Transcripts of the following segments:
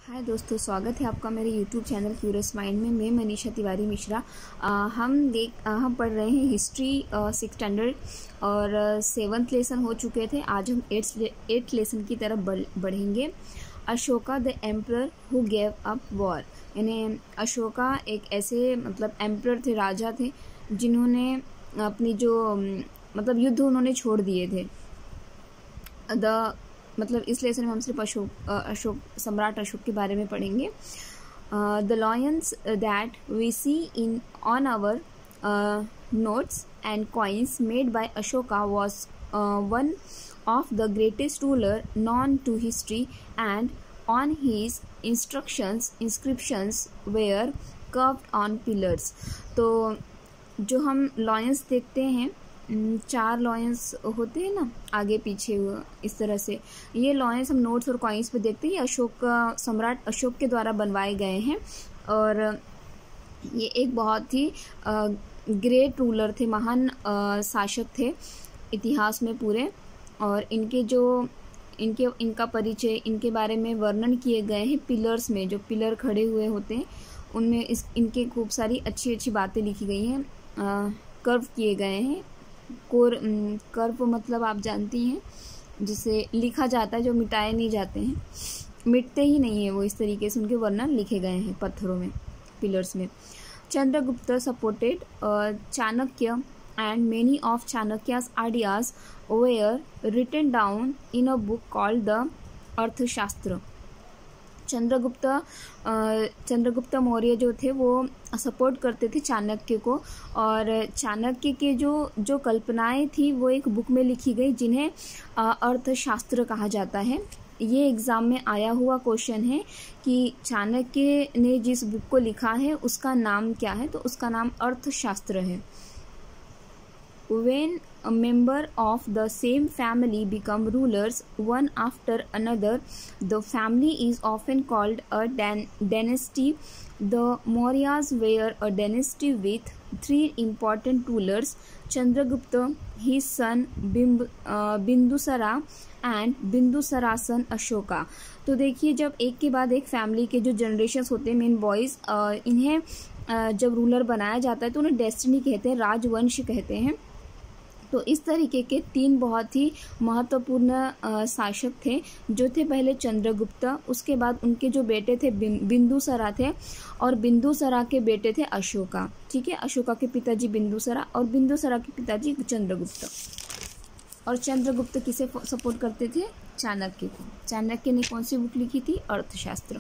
हाय दोस्तों, स्वागत है आपका मेरे यूट्यूब चैनल क्यूरियस माइंड में। मैं मनीषा तिवारी मिश्रा। हम पढ़ रहे हैं हिस्ट्री 6th स्टैंडर्ड और 7th लेसन हो चुके थे। आज हम 8th लेसन की तरफ बढ़ेंगे। Ashoka the emperor who gave up war, यानी अशोका एक ऐसे एम्परर थे, राजा थे, जिन्होंने अपनी जो युद्ध उन्होंने छोड़ दिए थे। इस लेसन में हम सिर्फ सम्राट अशोक के बारे में पढ़ेंगे। The lions that we see in on our notes and coins made by Ashoka was one of the greatest ruler known to history and on his inscriptions were carved on pillars. तो जो हम लॉयंस देखते हैं, 4 lions होते हैं ना, आगे पीछे इस तरह से, ये लॉयंस हम नोट्स और कॉइन्स पे देखते हैं। ये सम्राट अशोक के द्वारा बनवाए गए हैं और ये एक बहुत ही ग्रेट रूलर थे, महान शासक थे इतिहास में पूरे। और इनका परिचय, इनके बारे में वर्णन किए गए हैं पिलर्स में। जो पिलर खड़े हुए होते हैं उनमें इनके खूब सारी अच्छी अच्छी बातें लिखी गई हैं, कर्व किए गए हैं। कर्व मतलब आप जानती हैं, जिसे लिखा जाता है, जो मिटाए नहीं जाते हैं, मिटते ही नहीं है वो, इस तरीके से उनके वर्णन लिखे गए हैं पत्थरों में, पिलर्स में। Chandragupta supported Chanakya and many of Chanakya's ideas were written down in a book called the Arthashastra. Chandragupta Maurya जो थे वो सपोर्ट करते थे चाणक्य को, और चाणक्य के जो कल्पनाएं थी वो एक बुक में लिखी गई, जिन्हें अर्थशास्त्र कहा जाता है। ये एग्ज़ाम में आया हुआ क्वेश्चन है कि चाणक्य ने जिस बुक को लिखा है उसका नाम क्या है, तो उसका नाम अर्थशास्त्र है। When a member of the same family become rulers one after another, the family is often called a dynasty. The Mauryas were a dynasty with 3 important rulers: Chandragupta, his son Bindusara, and Bindusara's son Ashoka. तो देखिए, जब एक के बाद एक family के जो generations होते हैं, मेन बॉयज़, इन्हें जब रूलर बनाया जाता है तो उन्हें डेस्टिनी कहते हैं, राजवंश कहते हैं। तो इस तरीके के 3 बहुत ही महत्वपूर्ण शासक थे, जो थे पहले चंद्रगुप्त, उसके बाद उनके जो बेटे थे बिंदुसरा थे, और बिंदुसरा के बेटे थे अशोका। ठीक है, अशोका के पिताजी बिंदुसरा और बिंदुसरा के पिताजी चंद्रगुप्त। और चंद्रगुप्त किसे सपोर्ट करते थे? चाणक्य को। चाणक्य ने कौन सी बुक लिखी थी? Arthashastra.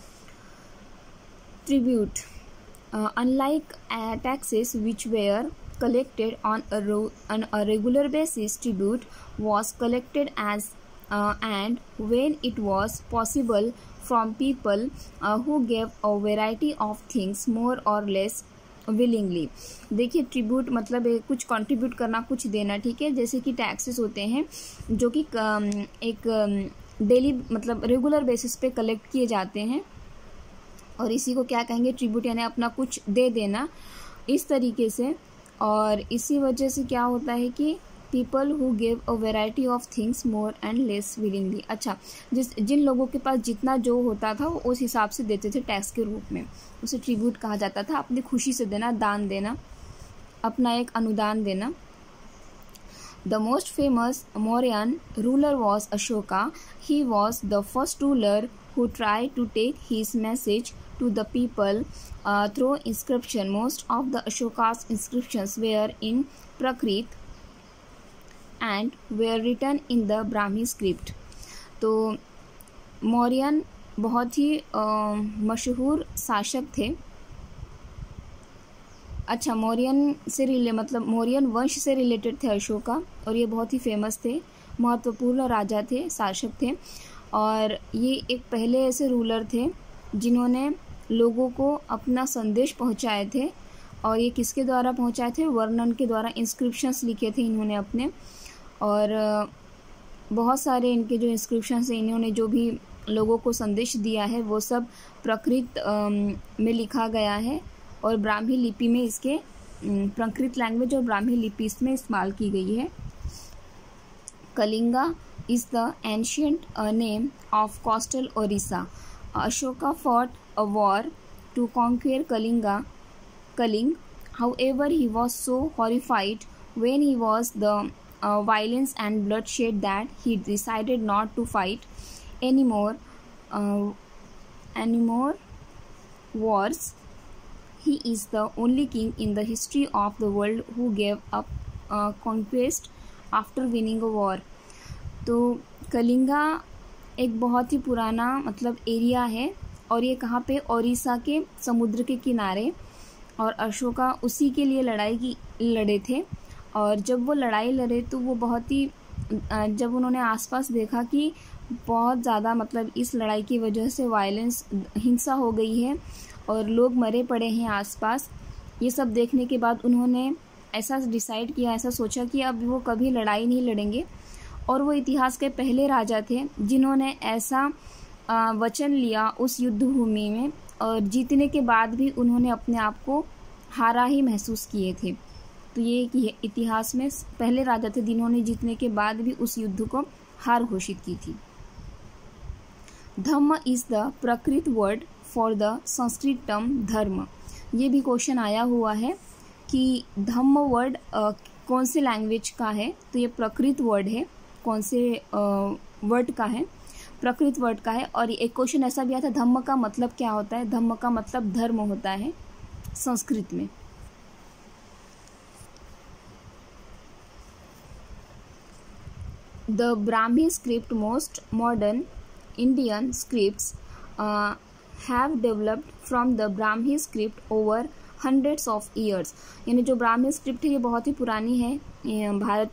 Tribute, unlike taxes which were collected on a regular basis, tribute was collected as and when it was possible from people who gave a variety of things more or less willingly। देखिए, tribute मतलब कुछ contribute करना, कुछ देना। ठीक है, जैसे कि टैक्सेस होते हैं जो कि एक डेली रेगुलर बेसिस पे कलेक्ट किए जाते हैं, और इसी को क्या कहेंगे? ट्रिब्यूट, यानी अपना कुछ दे देना, इस तरीके से। और इसी वजह से क्या होता है कि people who give a variety of things more and less willingly. अच्छा, जिन लोगों के पास जितना जो होता था वो उस हिसाब से देते थे टैक्स के रूप में, उसे ट्रिब्यूट कहा जाता था। अपनी खुशी से देना, दान देना, अपना एक अनुदान देना। The most famous Mauryan ruler was Ashoka. He was the first ruler who tried to take his message to the people through inscription. Most of the Ashoka's inscriptions were in Prakrit and were written in the Brahmi script. तो मौर्यन बहुत ही मशहूर शासक थे। अच्छा, मौर्यन वंश से related थे अशोका, और ये बहुत ही फेमस थे, महत्वपूर्ण राजा थे, शासक थे। और ये एक पहले ऐसे रूलर थे जिन्होंने लोगों को अपना संदेश पहुंचाए थे। और ये किसके द्वारा पहुंचाए थे? वर्णन के द्वारा, इंस्क्रिप्शंस लिखे थे इन्होंने अपने। और बहुत सारे इनके जो इंस्क्रिप्शंस हैं, इन्होंने जो भी लोगों को संदेश दिया है वो सब प्राकृत में लिखा गया है, और ब्राह्मी लिपि में इसके प्राकृत लैंग्वेज और ब्राह्मी लिपि इसमें इस्तेमाल की गई है। Kalinga is the ancient name of coastal Orissa. Ashoka fought a war to conquer Kaling. However, he was so horrified when he was the violence and bloodshed that he decided not to fight anymore wars. He is the only king in the history of the world who gave up conquest after winning a war. तो कलिंगा एक बहुत ही पुराना मतलब area है और ये कहाँ पे, ओडिशा के समुद्र के किनारे, और अशोका उसी के लिए लड़े थे। और जब वो लड़ाई लड़े तो वो बहुत ही जब उन्होंने आसपास देखा कि बहुत ज़्यादा मतलब इस लड़ाई की वजह से वायलेंस, हिंसा हो गई है और लोग मरे पड़े हैं आसपास, ये सब देखने के बाद उन्होंने ऐसा डिसाइड किया, ऐसा सोचा कि अब वो कभी लड़ाई नहीं लड़ेंगे। और वो इतिहास के पहले राजा थे जिन्होंने ऐसा वचन लिया उस युद्ध भूमि में, और जीतने के बाद भी उन्होंने अपने आप को हारा ही महसूस किए थे। तो ये इतिहास में पहले राजा थे जिन्होंने जीतने के बाद भी उस युद्ध को हार घोषित की थी। Dhamma is the Prakrit word for the Sanskrit term dharma. ये भी क्वेश्चन आया हुआ है कि धम्म वर्ड कौन से लैंग्वेज का है, तो ये प्रकृत वर्ड है। कौन से वर्ड का है? प्रकृत वर्ड का है। और एक क्वेश्चन ऐसा भी आया था, धम्म का मतलब क्या होता है? धम्म का मतलब धर्म होता है संस्कृत में। The Brahmi script, most modern Indian scripts have developed from the Brahmi script over hundreds of years। यानी जो ब्राह्मी स्क्रिप्ट है ये बहुत ही पुरानी है, भारत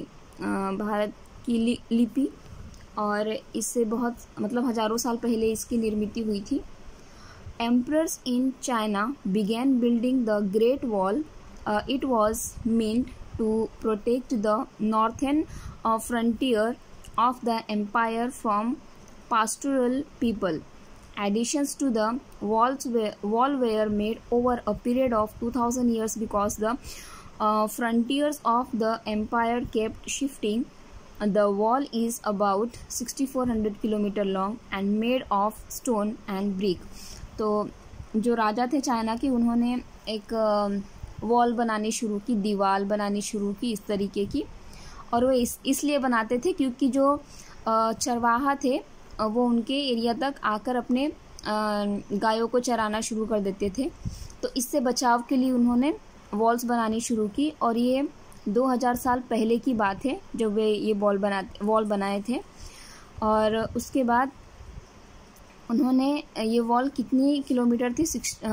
की लिपि, और इससे बहुत मतलब हजारों साल पहले इसकी निर्मित हुई थी। Emperors in China began building the Great Wall. It was meant to protect the northern frontier of the empire from pastoral people. Additions to the wall were made over a period of 2000 years because the frontiers of the empire kept shifting. The wall is about 6400 kilometre long and made of stone and brick। तो जो राजा थे China के, उन्होंने एक wall बनानी शुरू की, दीवार बनानी शुरू की इस तरीके की। और वो इसलिए बनाते थे क्योंकि जो चरवाहा थे वो उनके एरिया तक आकर अपने गायों को चराना शुरू कर देते थे। तो इससे बचाव के लिए उन्होंने वॉल्स बनानी शुरू की। और ये 2000 साल पहले की बात है जब वे ये वॉल बनाए थे। और उसके बाद उन्होंने ये वॉल कितनी किलोमीटर थी?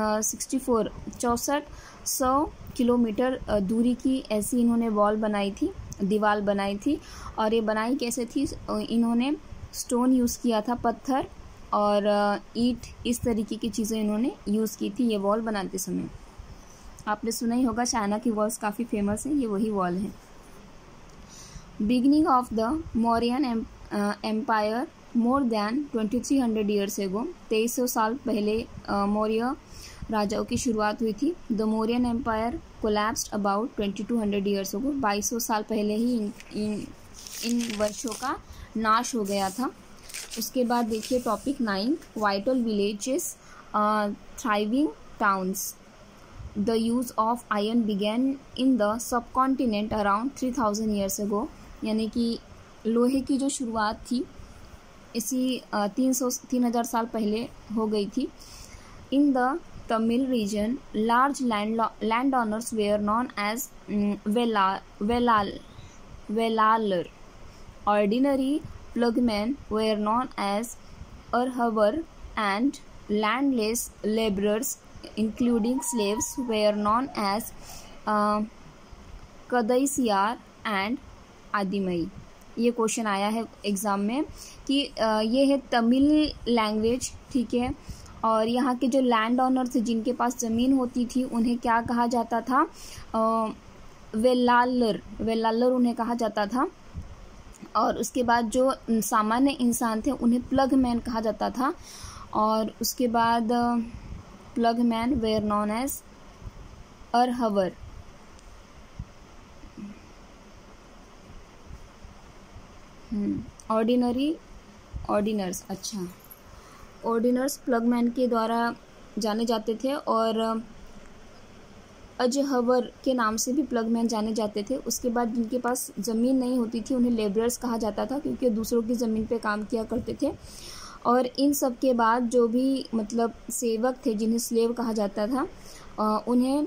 6400 किलोमीटर दूरी की ऐसी इन्होंने वॉल बनाई थी, दीवार बनाई थी। और ये बनाई कैसे थी? इन्होंने स्टोन यूज़ किया था, पत्थर और ईंट, इस तरीके की चीज़ें इन्होंने यूज़ की थी ये वॉल बनाते समय। आपने सुना ही होगा चाइना की वॉल्स काफ़ी फेमस हैं, ये वही वॉल है। Beginning of the Mauryan empire more than 2300 years ago. 2300 साल पहले मौर्य राजाओं की शुरुआत हुई थी। The Mauryan empire collapsed about 2200 years ago. 2200 साल पहले ही इन वर्षों का नाश हो गया था। उसके बाद देखिए topic 9, vital villages, thriving towns. The use of iron began in the subcontinent around 3000 years ago. यानी कि लोहे की जो शुरुआत थी इसी 3000 साल पहले हो गई थी। In the Tamil region large land owners were known as Vellalar. Ordinary ploughman were known as Uzhavar and landless labourers including slaves were known as Kadaisiyar and Adimai. ये क्वेश्चन आया है एग्ज़ाम में कि ये है तमिल लैंग्वेज, ठीक है। और यहाँ के जो लैंड ऑनर थे, जिनके पास ज़मीन होती थी, उन्हें क्या कहा जाता था? वेलालर उन्हें कहा जाता था। और उसके बाद जो सामान्य इंसान थे उन्हें प्लग मैन कहा जाता था। और उसके बाद plough man were known as Uzhavar. Ordinary, अच्छा। ऑर्डिनर्स प्लगमैन के द्वारा जाने जाते थे और अजहवर के नाम से भी प्लगमैन जाने जाते थे। उसके बाद जिनके पास ज़मीन नहीं होती थी उन्हें लेबरर्स कहा जाता था, क्योंकि दूसरों की ज़मीन पे काम किया करते थे। और इन सब के बाद जो भी मतलब सेवक थे जिन्हें स्लेव कहा जाता था, उन्हें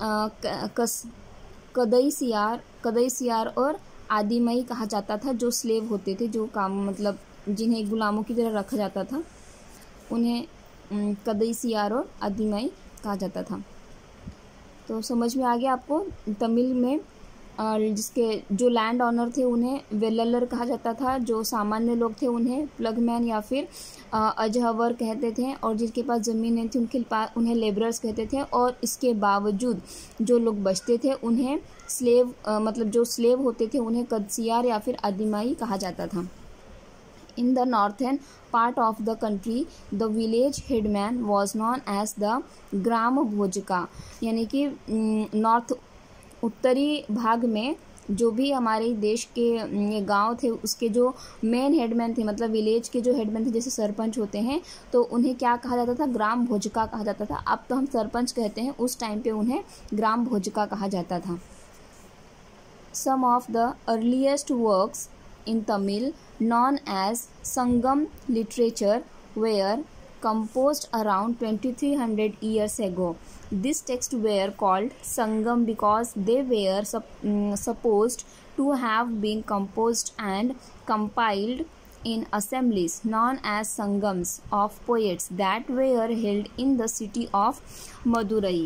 कदईसियार और आदिमई कहा जाता था। जो स्लेव होते थे, जो काम मतलब जिन्हें गुलामों की तरह रखा जाता था, उन्हें कदईसियार और आदिमई कहा जाता था। तो समझ में आ गया आपको। तमिल में जिसके जो लैंड ऑनर थे उन्हें वेल्लर कहा जाता था, जो सामान्य लोग थे उन्हें प्लगमैन या फिर अजहवर कहते थे, और जिनके पास ज़मीन नहीं थी उन्हें लेबरर्स कहते थे। और इसके बावजूद जो लोग बचते थे उन्हें स्लेव मतलब जो स्लेव होते थे उन्हें कदसियार या फिर आदिमाई कहा जाता था। In the northern part of the country, the village headman was known as the ग्राम भोजका, यानी कि नॉर्थ उत्तरी भाग में जो भी हमारे देश के ये गांव थे उसके जो मेन हेडमैन थे, मतलब विलेज के जो हेडमैन थे, जैसे सरपंच होते हैं, तो उन्हें क्या कहा जाता था? ग्राम भोजका कहा जाता था। अब तो हम सरपंच कहते हैं, उस टाइम पे उन्हें ग्राम भोजका कहा जाता था। Some of the earliest works in Tamil known as Sangam literature were composed around 2300 years ago. These texts were called Sangam because they were supposed to have been composed and compiled in assemblies known as Sangams of poets that were held in the city of Madurai.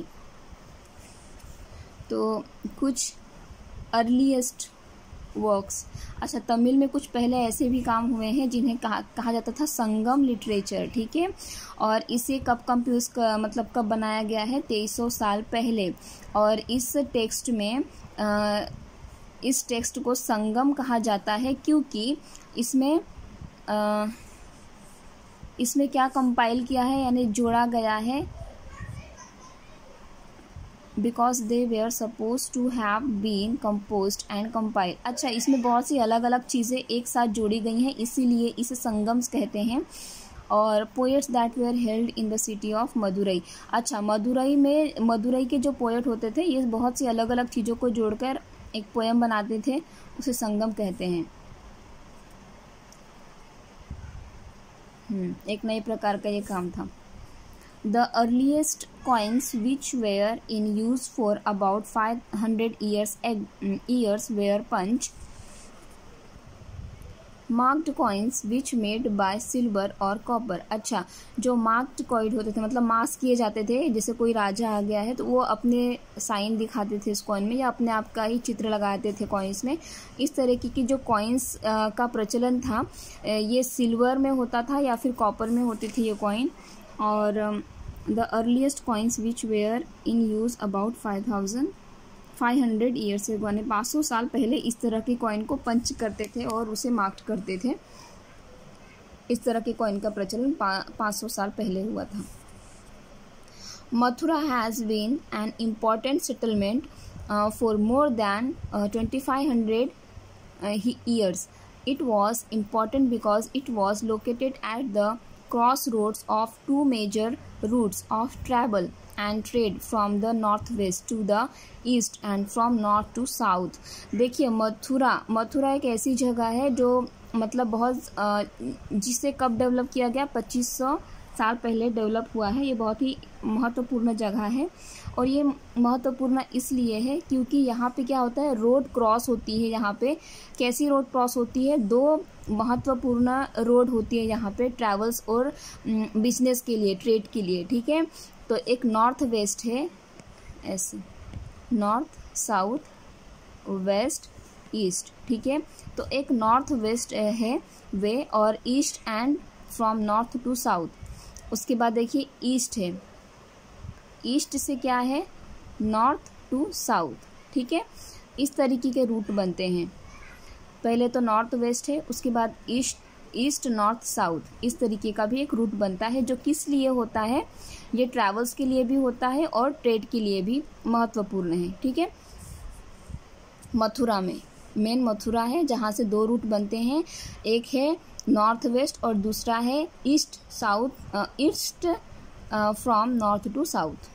तो कुछ earliest works. अच्छा, तमिल में कुछ पहले ऐसे भी काम हुए हैं जिन्हें कहा जाता था संगम लिटरेचर, ठीक है। और इसे कब मतलब कब बनाया गया है? 2300 साल पहले। और इस टेक्स्ट को संगम कहा जाता है क्योंकि इसमें क्या कंपाइल किया है, यानी जोड़ा गया है, because they were supposed to have been composed and compiled। अच्छा, इसमें बहुत सी अलग अलग चीज़ें एक साथ जोड़ी गई हैं, इसीलिए इसे संगम्स कहते हैं। और poets that were held in the city of Madurai. अच्छा, मदुरई के जो पोएट होते थे ये बहुत सी अलग अलग चीज़ों को जोड़कर एक पोएम बनाते थे, उसे संगम कहते हैं। एक नए प्रकार का ये काम था। The earliest coins which were in use for about 500 years were punch marked coins which made by silver or copper। अच्छा, जो marked coin होते थे, मतलब मार्क्स किए जाते थे, जैसे कोई राजा आ गया है तो वो अपने साइन दिखाते थे इस कॉइन में, या अपने आप का ही चित्र लगाते थे कॉइन्स में। इस तरह की जो कॉइन्स का प्रचलन था ये सिल्वर में होता था या फिर कॉपर में होती थी ये कॉइन। और the earliest coins which were in use about 500 years ago, यानी 500 साल पहले इस तरह के कॉइन को पंच करते थे और उसे मार्क करते थे। इस तरह के कॉइन का प्रचलन 500 साल पहले हुआ था। Mathura has been an important settlement for more than 2500 years. It was important because it was located at the crossroads of two major routes of travel and trade from the northwest to the east and from north to south। देखिए, मथुरा एक ऐसी जगह है जो मतलब बहुत जिसे कब डेवलप किया गया? 2500 साल पहले डेवलप हुआ है। ये बहुत ही महत्वपूर्ण जगह है, और ये महत्वपूर्ण इसलिए है क्योंकि यहाँ पे क्या होता है? रोड क्रॉस होती है। यहाँ पे कैसी रोड क्रॉस होती है? दो महत्वपूर्ण रोड होती है यहाँ पे, ट्रैवल्स और बिजनेस के लिए, ट्रेड के लिए, ठीक है। तो एक नॉर्थ वेस्ट है, ऐसे नॉर्थ साउथ वेस्ट ईस्ट, ठीक है। तो एक नॉर्थ वेस्ट है वे, और east and from north to south. उसके बाद देखिए ईस्ट है, ईस्ट से क्या है? नॉर्थ टू साउथ, ठीक है। इस तरीके के रूट बनते हैं। पहले तो नॉर्थ वेस्ट है, उसके बाद ईस्ट नॉर्थ साउथ, इस तरीके का भी एक रूट बनता है, जो किस लिए होता है? ये ट्रैवल्स के लिए भी होता है और ट्रेड के लिए भी महत्वपूर्ण है, ठीक है। मथुरा में मेन मथुरा है जहाँ से दो रूट बनते हैं, एक है नॉर्थ वेस्ट, और दूसरा है east south, east from north to south.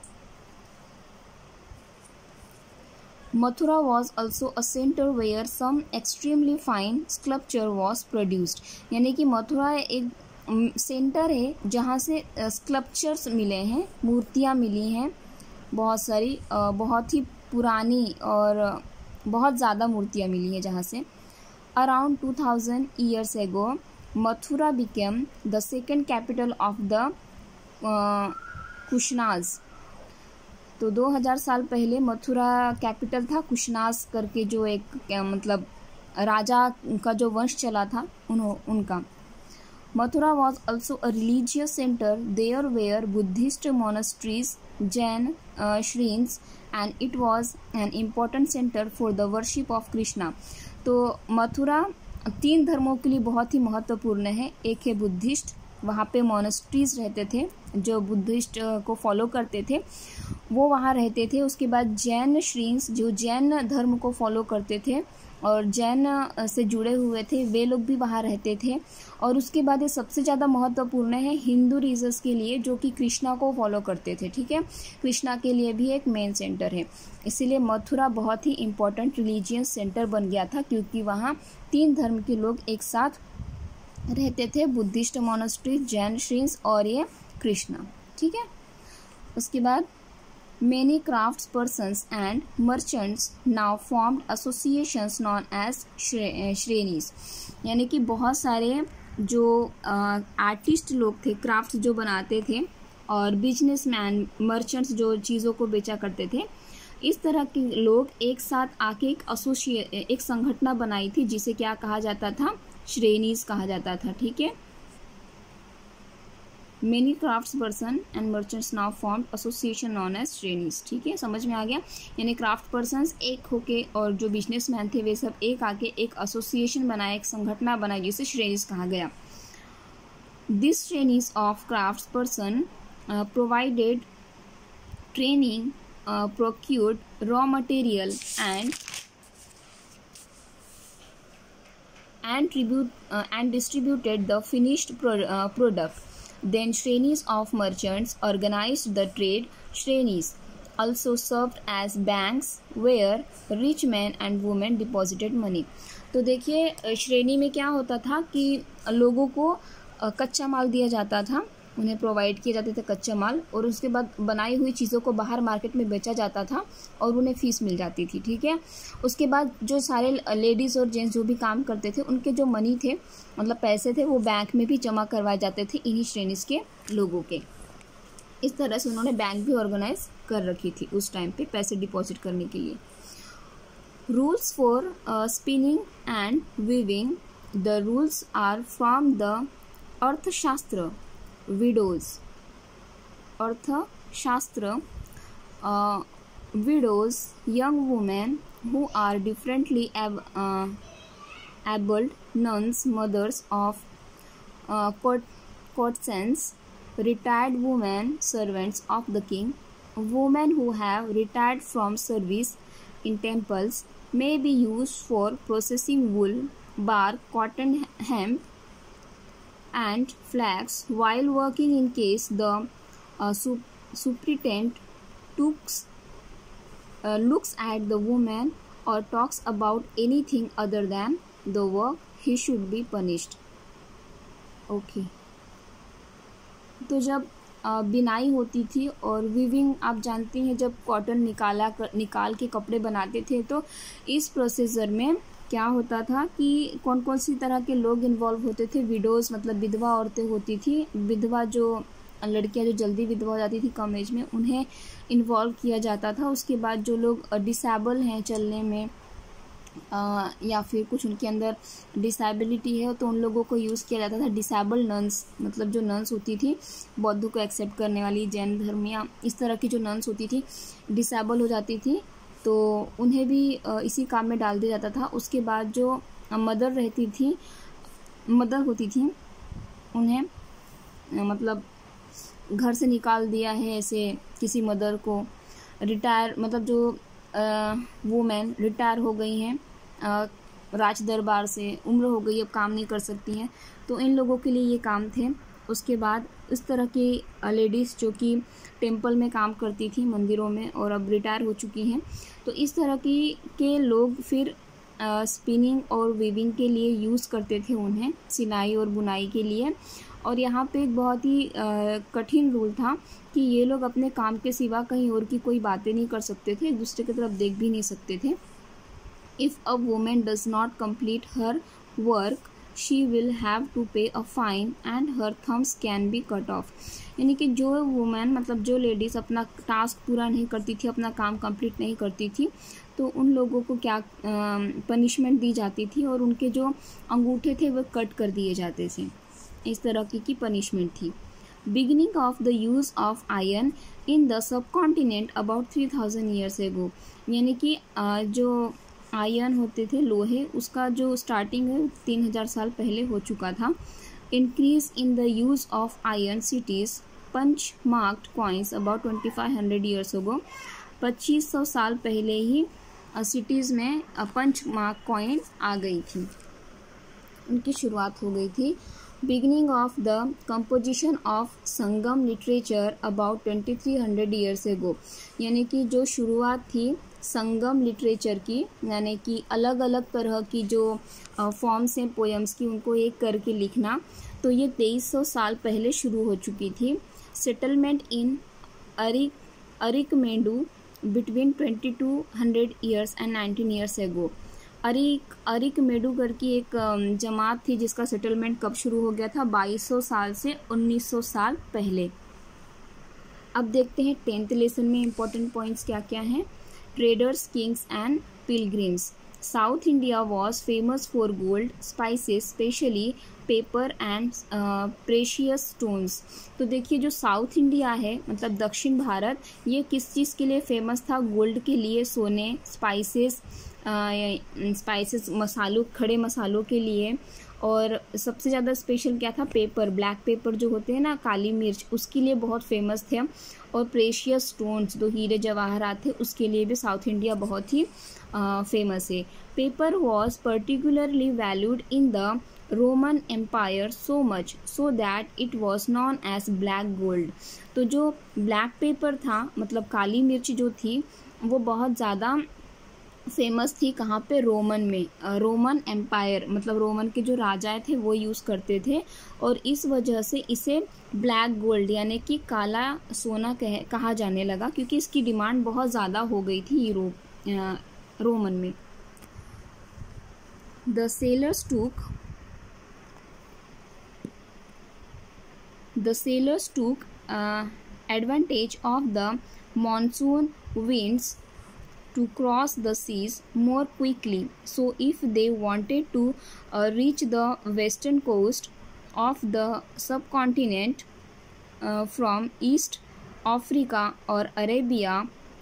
Mathura was also a center where some extremely fine sculpture was produced। यानी कि मथुरा एक सेंटर है जहाँ से स्कल्पचर्स मिले हैं, मूर्तियाँ मिली हैं बहुत सारी, बहुत ही पुरानी और बहुत ज़्यादा मूर्तियाँ मिली हैं जहाँ से। Around 2000 years ago Mathura became the second capital of the Kushanas. तो 2000 साल पहले मथुरा कैपिटल था कुशनाज करके, जो एक मतलब राजा का जो वंश चला था उनका। Mathura was also a religious center. There were Buddhist monasteries, Jain shrines, and it was an important center for the worship of Krishna। तो मथुरा 3 धर्मों के लिए बहुत ही महत्वपूर्ण है। एक है बुद्धिस्ट, वहाँ पे मोनास्ट्रीज रहते थे, जो बुद्धिस्ट को फॉलो करते थे वो वहाँ रहते थे। उसके बाद जैन श्रीन्स, जो जैन धर्म को फॉलो करते थे और जैन से जुड़े हुए थे, वे लोग भी वहाँ रहते थे। और उसके बाद ये सबसे ज़्यादा महत्वपूर्ण है हिंदू रिलीजन्स के लिए, जो कि कृष्णा को फॉलो करते थे। ठीक है, कृष्णा के लिए भी एक मेन सेंटर है, इसीलिए मथुरा बहुत ही इम्पोर्टेंट रिलीजियस सेंटर बन गया था, क्योंकि वहाँ 3 धर्म के लोग एक साथ रहते थे, बुद्धिस्ट मोनास्ट्री, जैन श्रीन्स और ये कृष्णा। ठीक है, उसके बाद many crafts persons and merchants now formed associations known as श्रेणीज। यानी कि बहुत सारे जो आर्टिस्ट लोग थे, क्राफ्ट्स जो बनाते थे, और बिजनेसमैन, मर्चेंट्स जो चीज़ों को बेचा करते थे, इस तरह के लोग एक साथ आके एक संगठन बनाई थी, जिसे क्या कहा जाता था, श्रेणीज कहा जाता था। ठीक है, Many crafts person and merchants now formed association known as श्रेणीज। ठीक है, समझ में आ गया। यानी क्राफ्ट पर्सन्स एक होके और जो बिजनेसमैन थे वे सब एक आके एक एसोसिएशन बनाए, एक संगठन बनाई, जिसे श्रेणीज कहा गया। This shrenis of craft person provided training, procured raw material and distributed the finished product। Then shrenis of merchants organized the trade। Shrenis also served as banks where rich men and women deposited money। तो देखिए श्रेणी में क्या होता था कि लोगों को कच्चा माल दिया जाता था, उन्हें प्रोवाइड किए जाते थे कच्चा माल, और उसके बाद बनाई हुई चीज़ों को बाहर मार्केट में बेचा जाता था और उन्हें फीस मिल जाती थी। ठीक है, उसके बाद जो सारे लेडीज़ और जेंट्स जो भी काम करते थे, उनके जो मनी थे, मतलब पैसे थे, वो बैंक में भी जमा करवाए जाते थे इन्हीं श्रेणीज के लोगों के। इस तरह से उन्होंने बैंक भी ऑर्गेनाइज कर रखी थी उस टाइम पे पैसे डिपॉजिट करने के लिए। Rules for spinning and weaving. The rules are from the Arthashastra. Widows, Arthashastra, widows, young women who are differently abled, nuns, mothers of courtesans, retired women, servants of the king, women who have retired from service in temples, may be used for processing wool, bark, cotton, hemp, and flax while working, in case the superintendent looks at the woman or talks about anything other than the work, he should be punished। Okay, तो जब बिनाई होती थी और weaving, आप जानते हैं जब कॉटन निकाल के कपड़े बनाते थे, तो इस प्रोसीजर में क्या होता था कि कौन कौन सी तरह के लोग इन्वॉल्व होते थे। विडोज मतलब विधवा औरतें होती थी, विधवा जो लड़कियां जो जल्दी विधवा हो जाती थी कम एज में, उन्हें इन्वॉल्व किया जाता था। उसके बाद जो लोग डिसेबल हैं चलने में, या फिर कुछ उनके अंदर डिसेबिलिटी है, तो उन लोगों को यूज़ किया जाता था। डिसेबल नन्स मतलब जो नन्स होती थी, बौद्ध को एक्सेप्ट करने वाली, जैन धर्म या इस तरह की जो नन्स होती थी, डिसेबल हो जाती थी, तो उन्हें भी इसी काम में डाल दिया जाता था। उसके बाद जो मदर होती थी, उन्हें मतलब घर से निकाल दिया है ऐसे किसी मदर को। रिटायर मतलब जो वुमेन रिटायर हो गई हैं, राज दरबार से, उम्र हो गई अब काम नहीं कर सकती हैं, तो इन लोगों के लिए ये काम थे। उसके बाद इस तरह की लेडीज़ जो कि टेम्पल में काम करती थी, मंदिरों में, और अब रिटायर हो चुकी हैं, तो इस तरह की के लोग फिर स्पिनिंग और वीविंग के लिए यूज़ करते थे उन्हें, सिलाई और बुनाई के लिए। और यहाँ पे एक बहुत ही कठिन रूल था कि ये लोग अपने काम के सिवा कहीं और की कोई बातें नहीं कर सकते थे, एक दूसरे की तरफ देख भी नहीं सकते थे। If a women does not complete her work she will have to pay a fine and her thumbs can be cut off। यानी कि जो वुमेन, मतलब जो लेडीज़ अपना टास्क पूरा नहीं करती थी, अपना काम कंप्लीट नहीं करती थी, तो उन लोगों को क्या पनिशमेंट दी जाती थी, और उनके जो अंगूठे थे वो कट कर दिए जाते थे। इस तरह की पनिशमेंट थी। Beginning of the use of iron in the subcontinent about 3000 years ago. यानी कि जो आयरन होते थे, लोहे, उसका जो स्टार्टिंग है 3000 साल पहले हो चुका था। Increase in the use of iron cities punch marked coins about 2500 years ago. 2500 साल पहले ही सिटीज़ में पंच मार्क कॉइन आ गई थी, उनकी शुरुआत हो गई थी। Beginning of the composition of Sangam literature about 2300 years ago. यानी कि जो शुरुआत थी संगम लिटरेचर की, यानी कि अलग अलग तरह की जो फॉर्म्स हैं पोएम्स की, उनको एक करके लिखना, तो ये 2300 साल पहले शुरू हो चुकी थी। Settlement in Arikamedu between 2200 years and 19 years ago. Arikamedu की एक जमात थी जिसका सेटलमेंट कब शुरू हो गया था, 2200 साल से 1900 साल पहले। अब देखते हैं 10th लेसन में इम्पोर्टेंट पॉइंट्स क्या क्या हैं। Traders, kings and pilgrims. South India was famous for gold, spices, specially pepper and precious stones. तो देखिए जो साउथ इंडिया है, मतलब दक्षिण भारत, ये किस चीज़ के लिए फेमस था? गोल्ड के लिए, सोने, स्पाइसेस मसालों, खड़े मसालों के लिए, और सबसे ज़्यादा स्पेशल क्या था? पेपर, ब्लैक पेपर जो होते हैं ना, काली मिर्च, उसके लिए बहुत फेमस थे। और प्रेशियस स्टोन्स, जो हीरे जवाहरात थे, उसके लिए भी साउथ इंडिया बहुत ही फेमस है। Pepper was particularly valued in the Roman empire so much so that it was known as black gold. तो जो ब्लैक पेपर था, मतलब काली मिर्च जो थी, वो बहुत ज़्यादा फेमस थी। कहाँ पे? रोमन में। रोमन एम्पायर, मतलब रोमन के जो राजाएं थे वो यूज़ करते थे, और इस वजह से इसे ब्लैक गोल्ड यानी कि काला सोना कहा जाने लगा, क्योंकि इसकी डिमांड बहुत ज़्यादा हो गई थी रोमन में। The sailors took advantage of the monsoon winds to cross the seas more quickly. So if they wanted to reach the western coast of the subcontinent from East Africa or Arabia,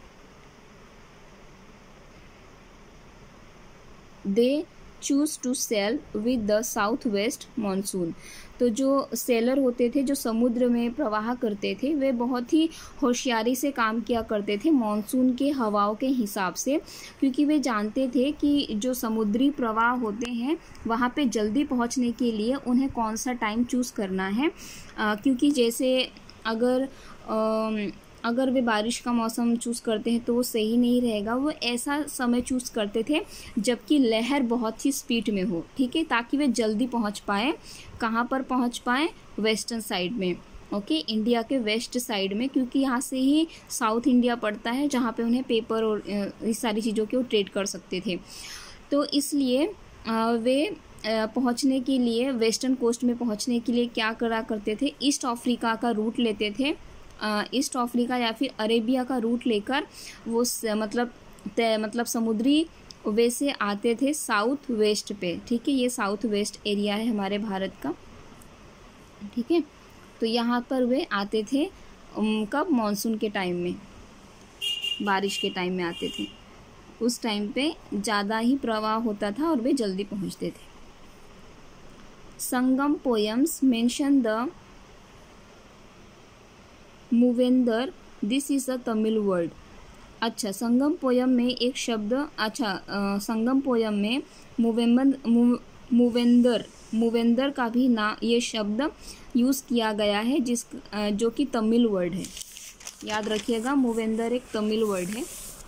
they choose to sail with the southwest monsoon। तो जो seller होते थे, जो समुद्र में प्रवाह करते थे, वे बहुत ही होशियारी से काम किया करते थे मॉनसून के हवाओं के हिसाब से, क्योंकि वे जानते थे कि जो समुद्री प्रवाह होते हैं वहाँ पे जल्दी पहुँचने के लिए उन्हें कौन सा टाइम चूज़ करना है। क्योंकि जैसे अगर वे बारिश का मौसम चूज़ करते हैं तो वो सही नहीं रहेगा, वो ऐसा समय चूज़ करते थे जबकि लहर बहुत ही स्पीड में हो, ठीक है, ताकि वे जल्दी पहुंच पाए। कहाँ पर पहुंच पाए? वेस्टर्न साइड में, ओके, इंडिया के वेस्ट साइड में, क्योंकि यहाँ से ही साउथ इंडिया पड़ता है, जहाँ पे उन्हें पेपर और इस सारी चीज़ों के वो ट्रेड कर सकते थे। तो इसलिए वे पहुँचने के लिए, वेस्टर्न कोस्ट में पहुँचने के लिए क्या करा करते थे? ईस्ट अफ्रीका का रूट लेते थे। ईस्ट अफ्रीका या फिर अरेबिया का रूट लेकर वो मतलब समुद्री वे से आते थे साउथ वेस्ट पे, ठीक है। ये साउथ वेस्ट एरिया है हमारे भारत का, ठीक है। तो यहाँ पर वे आते थे कब? मॉनसून के टाइम में, बारिश के टाइम में आते थे। उस टाइम पे ज़्यादा ही प्रवाह होता था और वे जल्दी पहुँचते थे। Sangam poems mention the muvendar, this is a Tamil word. अच्छा, संगम पोयम में एक शब्द, संगम पोयम में मूवेंदर का भी ये शब्द यूज़ किया गया है, जो कि तमिल वर्ड है। याद रखिएगा, मूवेंदर एक तमिल वर्ड है।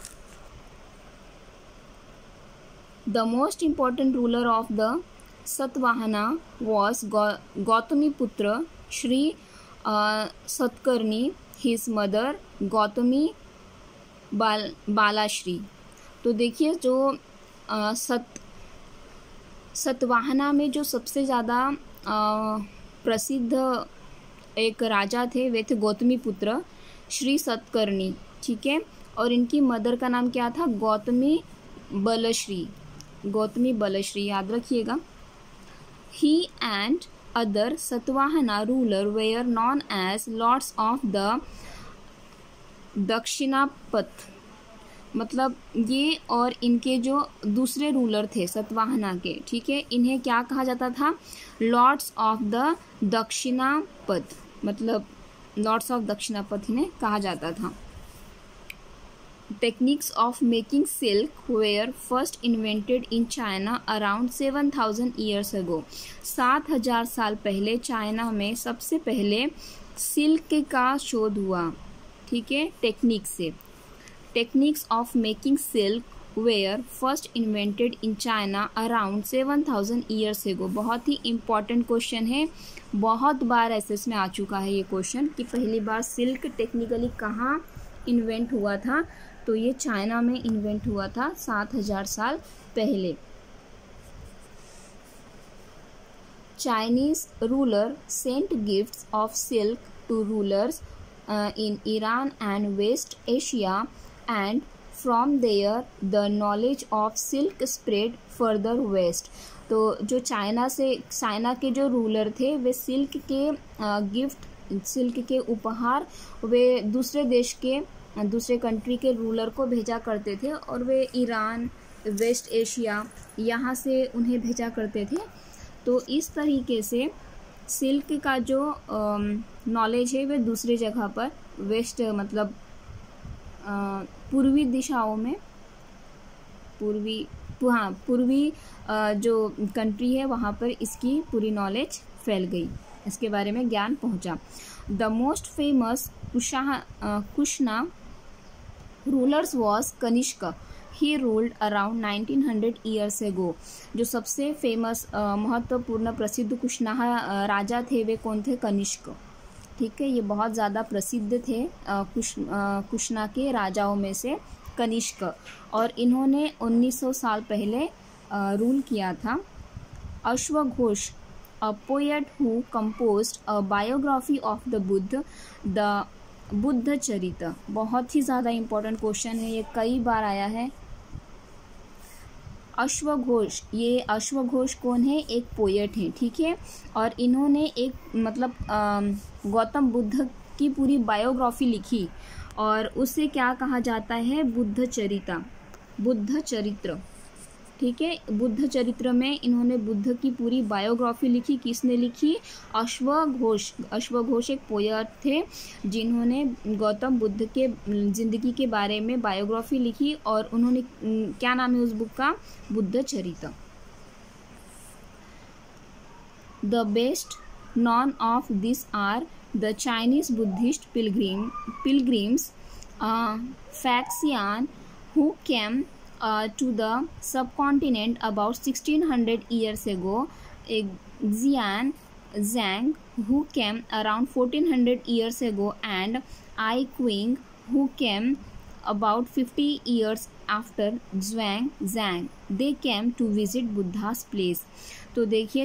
The most important ruler of the Satavahana was Gautamiputra Shri Satakarni, his mother Gautami Balashri. तो देखिए, जो सतवाहना में जो सबसे ज़्यादा प्रसिद्ध एक राजा थे वे थे गौतमीपुत्र श्री सतकर्णी, ठीक है। और इनकी मदर का नाम क्या था? गौतमी बलश्री, याद रखिएगा। He and other Satavahana ruler were known as lords of the Dakshinapatha. मतलब ये और इनके जो दूसरे रूलर थे सतवाहना के, ठीक है, इन्हें क्या कहा जाता था? लॉर्ड्स ऑफ द दक्षिणापथ, मतलब लॉर्ड्स ऑफ दक्षिणापथ इन्हें कहा जाता था। Techniques of making silk were first invented in China around 7000 years ago. 7000 साल पहले चाइना में सबसे पहले सिल्क का शोध हुआ, ठीक है, टेक्निक से। Techniques of making silk were first invented in China around 7000 years ago. बहुत ही इम्पॉर्टेंट क्वेश्चन है, बहुत बार एसएस में आ चुका है ये क्वेश्चन कि पहली बार सिल्क टेक्निकली कहाँ इन्वेंट हुआ था। तो ये चाइना में इन्वेंट हुआ था 7000 साल पहले। Chinese ruler sent gifts of silk to rulers in Iran and West Asia, and from there the knowledge of silk spread further west। तो जो चाइना के जो रूलर थे वे सिल्क के गिफ्ट, सिल्क के उपहार वे दूसरे कंट्री के रूलर को भेजा करते थे, और वे ईरान, वेस्ट एशिया यहाँ से उन्हें भेजा करते थे। तो इस तरीके से सिल्क का जो नॉलेज है वे दूसरी जगह पर, वेस्ट मतलब पूर्वी दिशाओं में, पूर्वी जो कंट्री है वहाँ पर इसकी पूरी नॉलेज फैल गई, इसके बारे में ज्ञान पहुँचा। The most famous Kushana rulers was Kanishka. He ruled around 1900 years ago. जो सबसे फेमस महत्वपूर्ण प्रसिद्ध कुशनाहा राजा थे वे कौन थे? कनिष्क, ठीक है। ये बहुत ज़्यादा प्रसिद्ध थे कुशना के राजाओं में से कनिष्क, और इन्होंने 1900 साल पहले रूल किया था। अश्वघोष, a poet who composed a biography of the Buddhacharita. बहुत ही ज़्यादा इम्पोर्टेंट क्वेश्चन है, ये कई बार आया है। अश्वघोष, ये अश्वघोष कौन है? एक पोएट है, ठीक है। और इन्होंने एक मतलब गौतम बुद्ध की पूरी बायोग्राफी लिखी, और उसे क्या कहा जाता है? बुद्ध चरित्र, ठीक है। बुद्ध चरित्र में इन्होंने बुद्ध की पूरी बायोग्राफी लिखी। किसने लिखी? अश्वघोष एक पोएट थे जिन्होंने गौतम बुद्ध के जिंदगी के बारे में बायोग्राफी लिखी, और उन्होंने क्या नाम है उस बुक का? Buddhacharita. The best known of this are the Chinese Buddhist pilgrims Faxian who came to the subcontinent about 1600 years ago, Xian Zhang who came around 1400 years ago, and Ai Qing who came about 50 years after Zhuang Zhang. They came to visit Buddha's place। तो देखिए,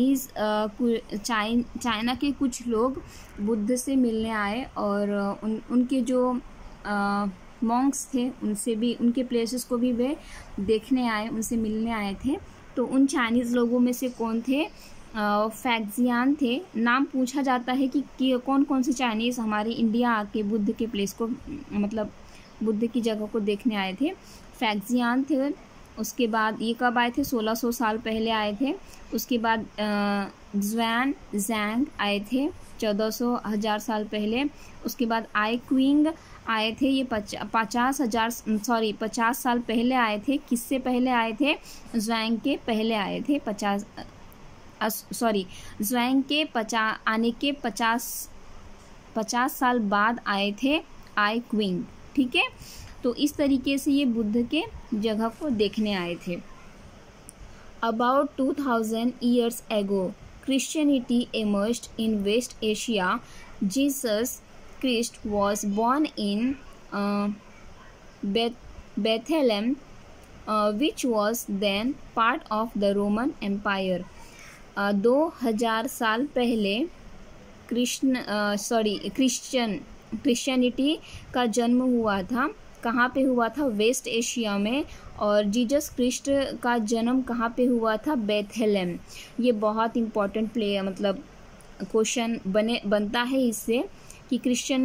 China के कुछ लोग बुद्ध से मिलने आए, और उनके जो मॉन्क्स थे उनसे भी, उनके प्लेसेस को भी वे देखने आए, उनसे मिलने आए थे। तो उन चाइनीज़ लोगों में से कौन थे? फैक्सियान थे। नाम पूछा जाता है कि कौन कौन से चाइनीज़ हमारे इंडिया आके बुद्ध के प्लेस को, मतलब बुद्ध की जगह को देखने आए थे। फैक्सियान थे। उसके बाद ये कब आए थे? 1600 साल पहले आए थे। उसके बाद ज़ुआन ज़ैंग आए थे 1400 साल पहले। उसके बाद आई क्विंग आए थे, ये 50 साल पहले आए थे। किससे पहले आए थे? ज़्वांग के पहले आए थे। ज़्वांग के आने के 50 साल बाद आए थे आई क्विंग। ठीक है, तो इस तरीके से ये बुद्ध के जगह को देखने आए थे। About 2000 years ago, Christianity emerged in West Asia. Jesus Christ was born in Bethlehem, which was then part of the Roman Empire. 2000 साल पहले क्रिश्चियनिटी का जन्म हुआ था। कहाँ पे हुआ था? वेस्ट एशिया में। और जीसस क्रिस्ट का जन्म कहाँ पे हुआ था? बेथलेम। ये बहुत इम्पोर्टेंट क्वेश्चन बनता है इससे कि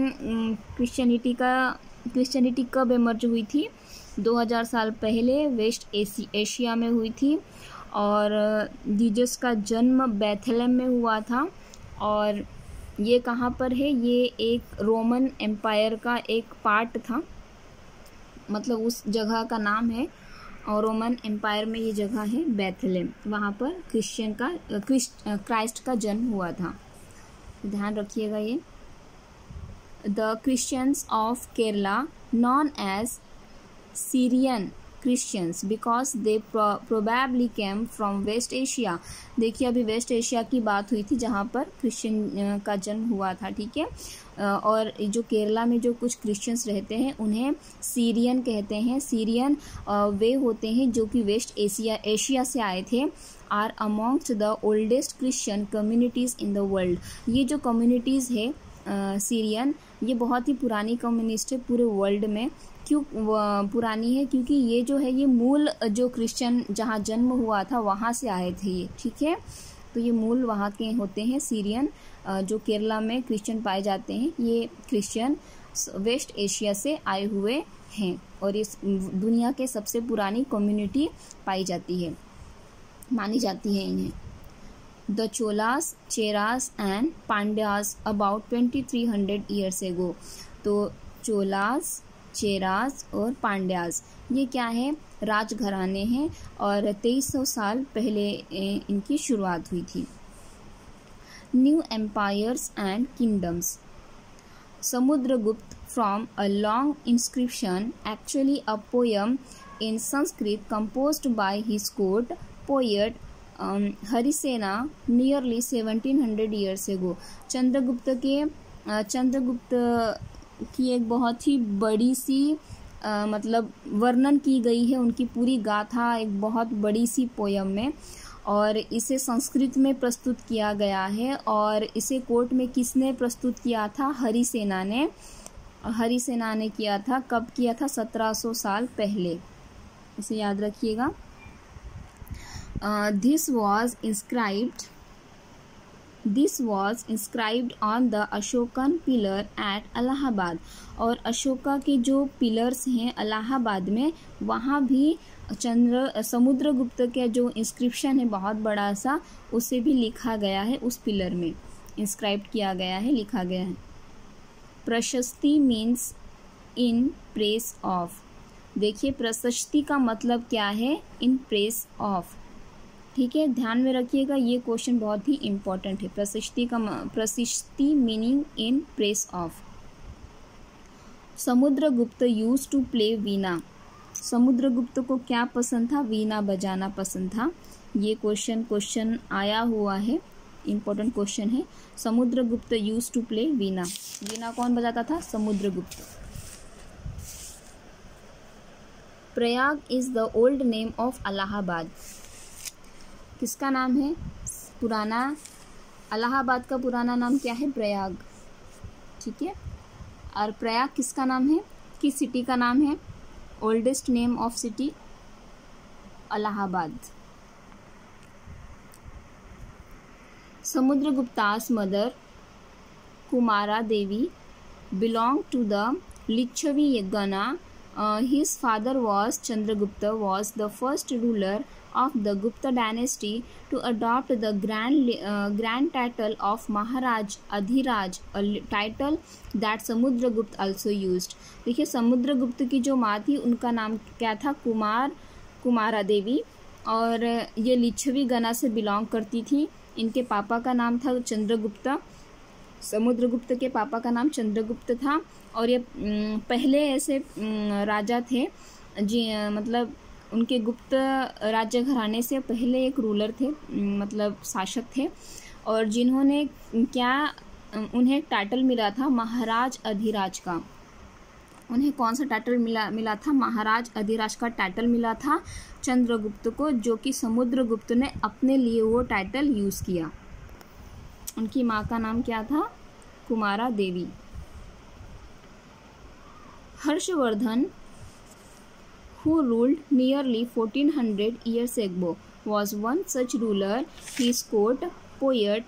क्रिश्चियनिटी कब इमर्ज हुई थी? 2000 साल पहले वेस्ट एशिया में हुई थी और जीसस का जन्म बेथलेम में हुआ था। और ये कहाँ पर है? ये एक रोमन एम्पायर का एक पार्ट था, मतलब उस जगह का नाम है और रोमन एम्पायर में ये जगह है बेथलेम। वहाँ पर क्राइस्ट का जन्म हुआ था। ध्यान रखिएगा ये। The Christians of Kerala known as Syrian Christians because they probably came from West Asia. देखिए अभी वेस्ट एशिया की बात हुई थी जहाँ पर क्रिश्चियन का जन्म हुआ था। ठीक है, और जो केरला में जो कुछ क्रिश्चियंस रहते हैं उन्हें सीरियन कहते हैं। सीरियन वे होते हैं जो कि वेस्ट एशिया से आए थे। Are amongst the oldest Christian communities in the world. ये जो कम्युनिटीज़ है सीरियन, ये बहुत ही पुरानी कम्युनिस्ट है पूरे वर्ल्ड में। क्यों पुरानी है? क्योंकि ये जो है ये मूल जो क्रिश्चियन जहाँ जन्म हुआ था वहाँ से आए थे ये। ठीक है, तो ये मूल वहाँ के होते हैं सीरियन। जो केरला में क्रिश्चियन पाए जाते हैं ये क्रिश्चियन वेस्ट एशिया से आए हुए हैं और इस दुनिया के सबसे पुरानी कम्युनिटी पाई जाती है, मानी जाती है इन्हें। The Cholas, Cheras and Pandyas about 2300 years ago. तो चोलास, चेरास और पांड्यास ये क्या है? राजघराने हैं और 2300 साल पहले इनकी शुरुआत हुई थी। New empires and kingdoms. Samudragupta from a long inscription, actually a poem in Sanskrit composed by his court poet Harisena nearly 1700 years ago. Chandragupta की एक बहुत ही बड़ी सी वर्णन की गई है उनकी पूरी गाथा एक बहुत बड़ी सी पोयम में, और इसे संस्कृत में प्रस्तुत किया गया है। और इसे कोर्ट में किसने प्रस्तुत किया था? हरिसेना ने किया था। कब किया था? 1700 साल पहले। इसे याद रखिएगा। This was inscribed on the Ashokan pillar at Allahabad। और अशोका के जो पिलर्स हैं इलाहाबाद में, वहाँ भी समुद्रगुप्त का जो इंस्क्रिप्शन है बहुत बड़ा सा, उसे भी लिखा गया है। उस पिलर में इंस्क्राइब किया गया है, लिखा गया है। प्रशस्ति मीन्स इन प्रेस ऑफ। देखिए प्रशस्ति का मतलब क्या है? In praise of. ठीक है, ध्यान में रखिएगा, ये क्वेश्चन बहुत ही इम्पोर्टेंट है। Prashasti meaning in praise of. Samudragupta used to play veena. Samudragupta को क्या पसंद था? वीणा बजाना पसंद था। ये क्वेश्चन आया हुआ है, इम्पोर्टेंट क्वेश्चन है। Samudragupta used to play veena. वीणा कौन बजाता था? Samudragupta. Prayag is the old name of Allahabad. किसका नाम है? पुराना इलाहाबाद का पुराना नाम क्या है? प्रयाग। ठीक है, और प्रयाग किसका नाम है? किस सिटी का नाम है? Oldest name of city Allahabad. Samudragupta's mother Kumara Devi belonged to the Lichavi Gana. His father was Chandragupta, was the first ruler of the Gupta dynasty to adopt the grand title of Maharaj Adhiraj, a title that Samudragupta also used. देखिए समुद्रगुप्त की जो माँ थी उनका नाम क्या था, कुमारा देवी, और ये लिच्छवी गणा से बिलोंग करती थी। इनके पापा का नाम था चंद्रगुप्ता, समुद्रगुप्त के पापा का नाम चंद्रगुप्त था, और ये पहले ऐसे राजा थे जी, मतलब उनके गुप्त राज्य घराने से पहले एक रूलर थे, मतलब शासक थे, और जिन्होंने क्या, उन्हें टाइटल मिला था महाराज अधिराज का। उन्हें कौन सा टाइटल मिला था, महाराज अधिराज का टाइटल मिला था चंद्रगुप्त को, जो कि समुद्रगुप्त ने अपने लिए वो टाइटल यूज़ किया। उनकी माँ का नाम क्या था, कुमारा देवी। Harshvardhan, who ruled nearly 1400 years ago, was one such ruler. His court poet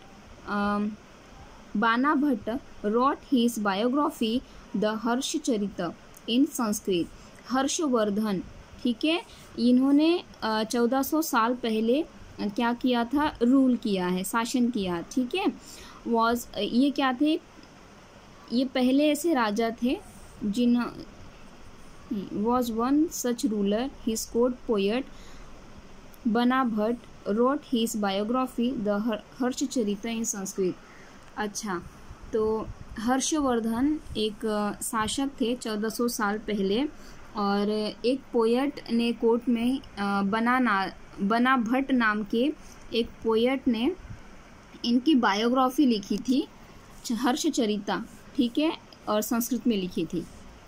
Bana Bhatt wrote his biography, The Harshacharita, in Sanskrit. Harshvardhan, ठीक है, इन्होंने 1400 साल पहले क्या किया था, रूल किया है, शासन किया, ठीक है। वॉज, ये क्या थे, ये पहले ऐसे राजा थे जिन was one such ruler. His court poet Bana Bhatt wrote his biography, The Harshacharita, in Sanskrit. अच्छा, तो हर्षवर्धन एक शासक थे 1400 साल पहले, और एक पोएट ने कोर्ट में बना भट्ट नाम के एक पोएट ने इनकी बायोग्राफी लिखी थी, हर्षचरिता, ठीक है, और संस्कृत में लिखी थी।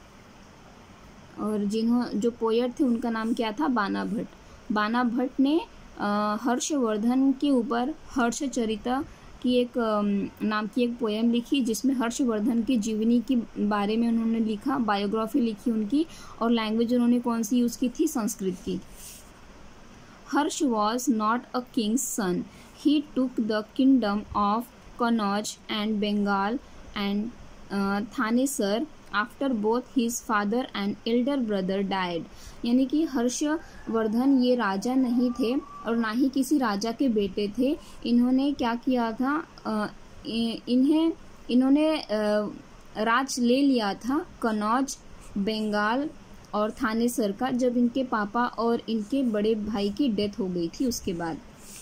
और जो पोएट थे उनका नाम क्या था, बाना भट्ट। बाना भट्ट ने हर्षवर्धन के ऊपर हर्षचरिता की एक नाम की एक पोएम लिखी, जिसमें हर्षवर्धन की जीवनी के बारे में उन्होंने लिखा, बायोग्राफी लिखी उनकी, और लैंग्वेज उन्होंने कौन सी यूज़ की थी, संस्कृत की। Harsha was not a king's son, he took the kingdom of Kannauj and Bengal and Thanesar after both his father and elder brother died. यानी कि हर्षवर्धन ये राजा नहीं थे और ना ही किसी राजा के बेटे थे। इन्होंने क्या किया था, इन्होंने राज ले लिया था कनौज, बंगाल और थानेसर का, जब इनके पापा और इनके बड़े भाई की डेथ हो गई थी उसके बाद।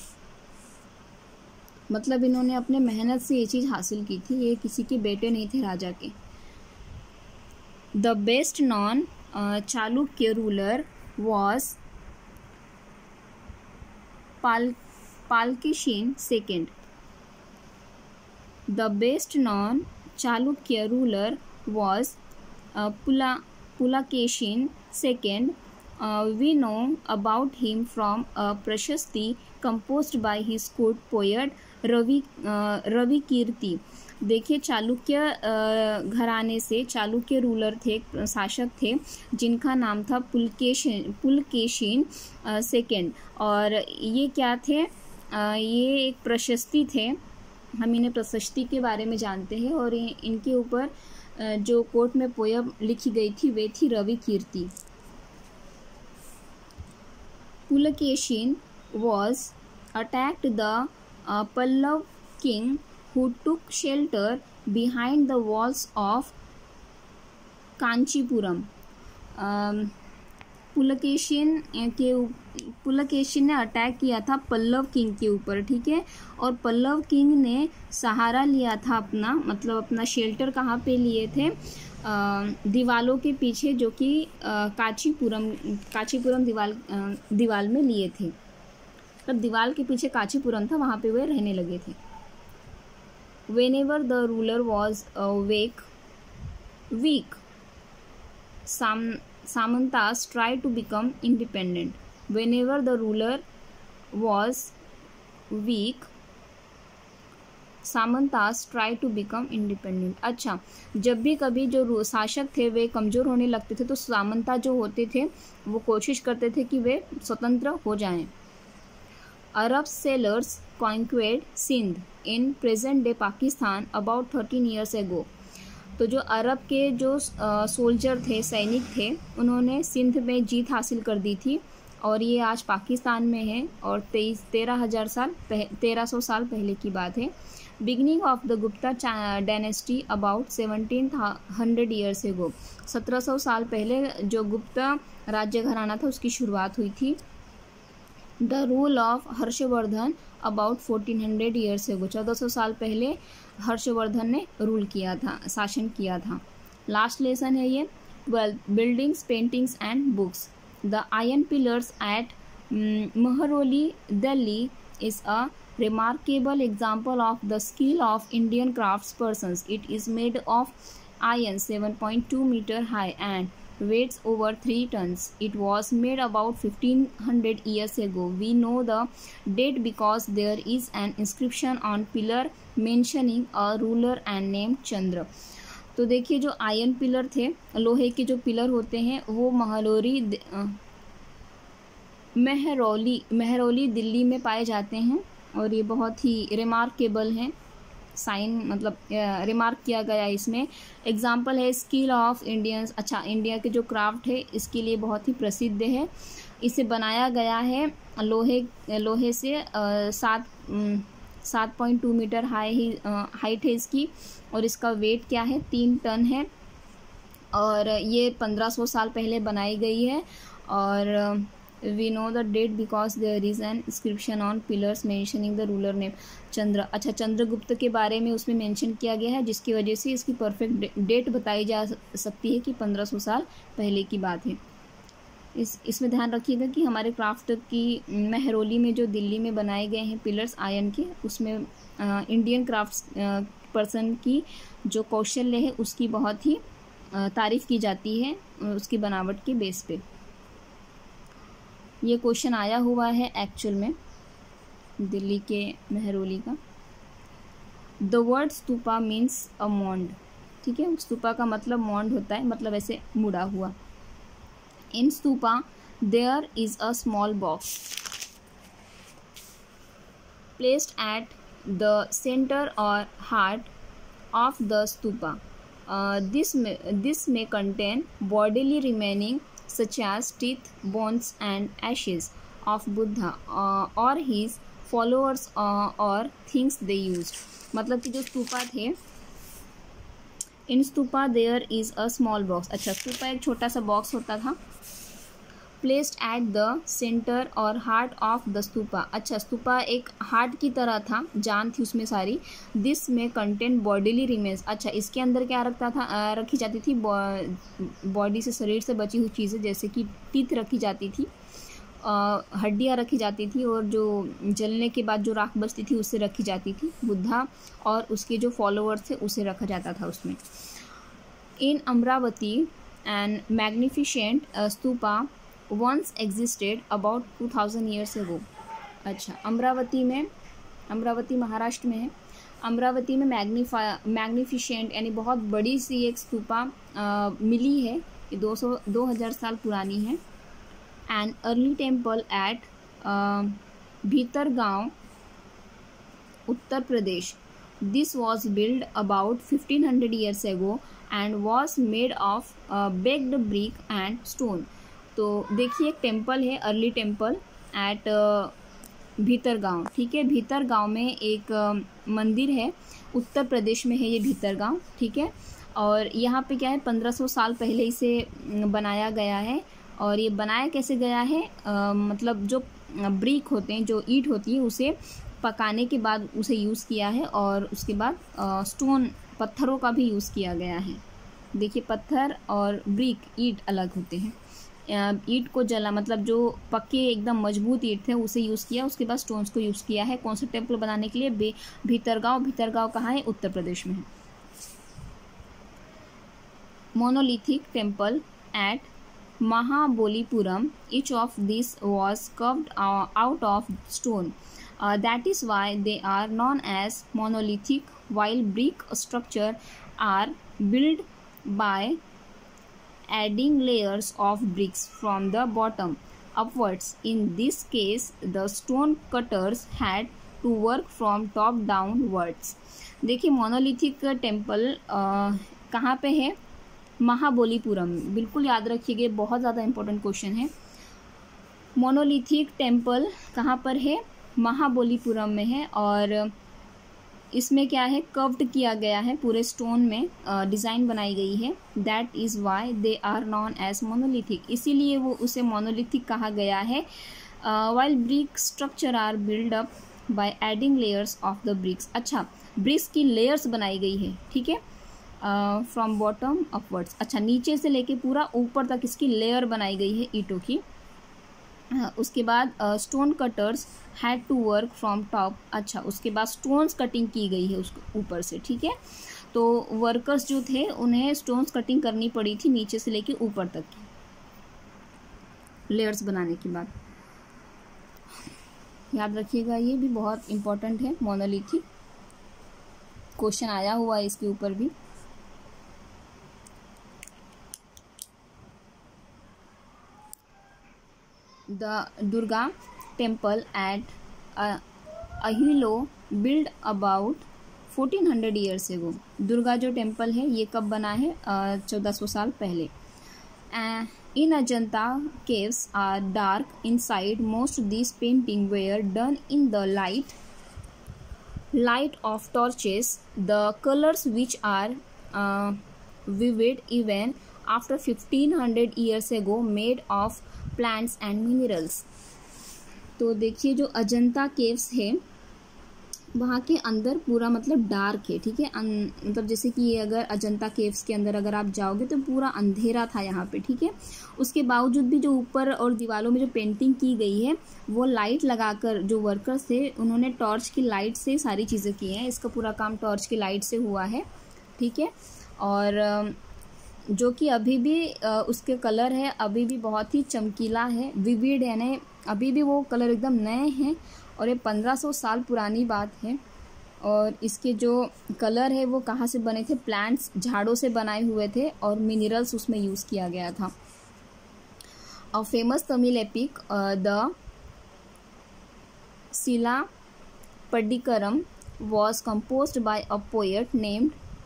मतलब इन्होंने अपने मेहनत से ये चीज़ हासिल की थी, ये किसी के बेटे नहीं थे राजा के। The best known Chalukya ruler was Palkishin II. The best known Chalukya ruler was Pulakeshin II. We know about him from a Prashasti composed by his court poet Ravi Kirti. देखिए चालुक्य घराने से, चालुक्य रूलर थे, शासक थे, जिनका नाम था Pulakeshin second. और ये क्या थे, ये एक प्रशस्ति थे, हम इन्हें प्रशस्ति के बारे में जानते हैं। और इनके ऊपर जो कोर्ट में पोयम लिखी गई थी वे थी रवि कीर्ति। Pulakeshin was attacked the Pallav king who took shelter behind the walls of Kanchipuram. Pulakeshin ने अटैक किया था पल्लव किंग के ऊपर, ठीक है। और पल्लव किंग ने सहारा लिया था अपना, मतलब अपना शेल्टर कहाँ पे लिए थे, दीवालों के पीछे, जो कि कांचीपुरम दीवाल में लिए थे। तब दीवाल के पीछे कांचीपुरम था, वहाँ पे वे रहने लगे थे। Whenever the ruler was weak, Samantas tried to become independent. Whenever the ruler was weak, Samantas tried to become independent. अच्छा, जब भी कभी जो शासक थे वे कमज़ोर होने लगते थे तो सामंता जो होते थे वो कोशिश करते थे कि वे स्वतंत्र हो जाएं। Arab sailors conquered Sindh in present day Pakistan about 13 years ago. तो जो अरब के जो सोल्जर थे, सैनिक थे, उन्होंने सिंध में जीत हासिल कर दी थी और ये आज पाकिस्तान में है और 1300 साल पहले की बात है। Beginning of the Gupta dynasty about 1700 years ago, 1700 साल पहले जो गुप्ता राज्य घराना था उसकी शुरुआत हुई थी। The rule of Harshavardhana about 1400 years ago, 1400 साल पहले हर्षवर्धन ने रूल किया था, शासन किया था। लास्ट लेसन है ये 12, buildings, paintings and books. The iron pillars at Mehrauli Delhi is a remarkable example of the skill of Indian craftspersons. It is made of iron 7.2 meter high and weighs over 3 tons. It was made about 1500 years ago. We know the date because there is an inscription on pillar mentioning a ruler and named Chandra. तो देखिए जो iron pillar थे, लोहे के जो pillar होते हैं वो महरौली दिल्ली में पाए जाते हैं और ये बहुत ही रिमार्केबल हैं। साइन मतलब रिमार्क किया गया है इसमें। एग्जाम्पल है स्किल ऑफ इंडियंस, अच्छा इंडिया के जो क्राफ्ट है इसके लिए बहुत ही प्रसिद्ध है। इसे बनाया गया है लोहे से 7.2 मीटर हाइट है इसकी और इसका वेट क्या है 3 टन है और ये 1500 साल पहले बनाई गई है। और we know the date because there is an inscription on pillars mentioning the ruler name चंद्र। अच्छा चंद्रगुप्त के बारे में उसमें मेंशन किया गया है जिसकी वजह से इसकी परफेक्ट डेट बताई जा सकती है कि 1500 साल पहले की बात है। इसमें ध्यान रखिएगा कि हमारे क्राफ्ट की महरौली में जो दिल्ली में बनाए गए हैं पिलर्स आयरन के, उसमें इंडियन क्राफ्ट्स पर्सन की जो कौशल्य है उसकी बहुत ही तारीफ़ की जाती है उसकी बनावट के बेस पे। ये क्वेश्चन आया हुआ है एक्चुअल में दिल्ली के महरौली का। The word stupa means a mound, ठीक है, स्तूपा का मतलब मॉन्ड होता है, मतलब ऐसे मुड़ा हुआ। In stupa there is a small box placed at the centre और heart of the stupa. This may contain bodily remaining such as teeth, bones and ashes of Buddha or his followers or things they used। मतलब कि जो स्तूपा थे, in stupa there is a small box. अच्छा स्तूपा एक छोटा सा box होता था। प्लेस्ड एट द सेंटर और हार्ट ऑफ द स्तूपा। अच्छा स्तूपा एक हार्ट की तरह था, जान थी उसमें सारी। दिस में कंटेंट बॉडीली रिमेन्स। अच्छा इसके अंदर क्या रखी जाती थी, बॉडी से शरीर से बची हुई चीज़ें जैसे कि टीथ रखी जाती थी, हड्डियाँ रखी जाती थी और जो जलने के बाद जो राख बचती थी उससे रखी जाती थी। बुद्धा और उसके जो फॉलोअर्स थे उसे रखा जाता था उसमें। In Amaravati and magnificent stupa once existed about 2000 years ago। अच्छा अमरावती महाराष्ट्र में है। अमरावती में मैग्निफिशेंट यानी बहुत बड़ी सी एक स्तूपा मिली है, ये 2000 साल पुरानी है। An early temple at Bhitargaon Uttar Pradesh. This was build about 1500 years ago and was made of baked brick and stone। तो देखिए एक टेम्पल है, अर्ली टेम्पल एट भीतरगांव, ठीक है, भीतरगांव में एक मंदिर है, उत्तर प्रदेश में है ये भीतरगांव, ठीक है। और यहाँ पे क्या है 1500 साल पहले इसे बनाया गया है। और ये बनाया कैसे गया है, मतलब जो ब्रिक होते हैं, जो ईंट होती है, उसे पकाने के बाद उसे यूज़ किया है और उसके बाद स्टोन पत्थरों का भी यूज़ किया गया है। देखिए पत्थर और ब्रिक ईंट अलग होते हैं। ईंट को जला मतलब जो पक्के एकदम मजबूत ईंट थे उसे यूज़ किया, उसके बाद स्टोन्स को यूज़ किया है। कौन सा टेम्पल बनाने के लिए, भीतरगांव कहाँ है, उत्तर प्रदेश में है। Monolithic temple at Mahabalipuram, each of this was carved out of stone, that is why they are known as monolithic, while brick structure are build by adding layers of bricks from the bottom upwards. In this case, the stone cutters had to work from top downwards। देखिए monolithic temple कहाँ पे है, महाबलीपुरम। बिल्कुल याद रखिएगा, बहुत ज़्यादा important question है। मोनोलिथिक टेम्पल कहाँ पर है? महाबलीपुरम में है। और इसमें क्या है, कर्व्ड किया गया है, पूरे स्टोन में डिज़ाइन बनाई गई है। That is why they are known as monolithic, इसीलिए वो उसे मोनोलिथिक कहा गया है। While brick structure are build up by adding layers of the bricks. अच्छा, ब्रिक्स की लेयर्स बनाई गई है, ठीक है, फ्रॉम बॉटम अपवर्ड्स। अच्छा, नीचे से लेके पूरा ऊपर तक इसकी लेयर बनाई गई है ईंटों की। उसके बाद stone cutters had to work from top. अच्छा, उसके बाद स्टोन्स कटिंग की गई है उसको ऊपर से, ठीक है। तो वर्कर्स जो थे उन्हें स्टोन्स कटिंग करनी पड़ी थी नीचे से लेके ऊपर तक की लेयर्स बनाने के बाद। याद रखिएगा, ये भी बहुत इम्पोर्टेंट है, मोनोलिथिक क्वेश्चन आया हुआ है इसके ऊपर भी। The Durga temple at Ahilo built about 1400 years ago। Durga जो टेम्पल है ये कब बना है? 1400 साल पहले। In Ajanta caves are dark inside. Most of these paintings were done in the light of torches. The colors which are vivid even after 1500 years ago made of plants and minerals. तो देखिए, जो Ajanta caves है वहाँ के अंदर पूरा मतलब dark है, ठीक है। मतलब जैसे कि ये अगर अजंता केव्स के अंदर अगर आप जाओगे तो पूरा अंधेरा था यहाँ पे, ठीक है। उसके बावजूद भी जो ऊपर और दीवारों में जो पेंटिंग की गई है वो लाइट लगाकर जो वर्कर्स थे उन्होंने टॉर्च की लाइट से सारी चीज़ें की हैं। इसका पूरा काम टॉर्च की लाइट से हुआ है, ठीक है। और जो कि अभी भी उसके कलर है अभी भी बहुत ही चमकीला है, विविड है, ने अभी भी वो कलर एकदम नए हैं। और ये 1500 साल पुरानी बात है। और इसके जो कलर है वो कहाँ से बने थे? प्लांट्स, झाड़ों से बनाए हुए थे और मिनरल्स उसमें यूज़ किया गया था। A famous Tamil epic the Silappatikaram was composed by a poet named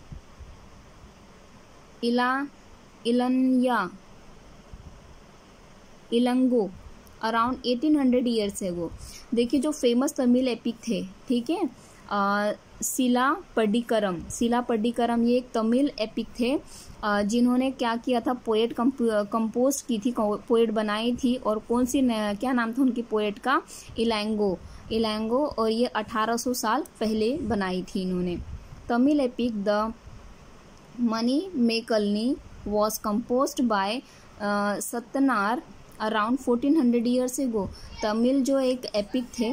Ilango around 1800 years ago. देखिए, जो फेमस तमिल एपिक थे, ठीक है, सिलापट्टिकरम ये एक तमिल एपिक थे जिन्होंने क्या किया था, पोएट कंपोज की थी, पोएट बनाई थी। और कौन सी, क्या नाम था उनकी पोएट का? इलैंगो। और ये 1800 साल पहले बनाई थी इन्होंने। Tamil epic the Manimekalai was composed by Sattanar around 1400 years ago. Tamil जो एक एपिक थे,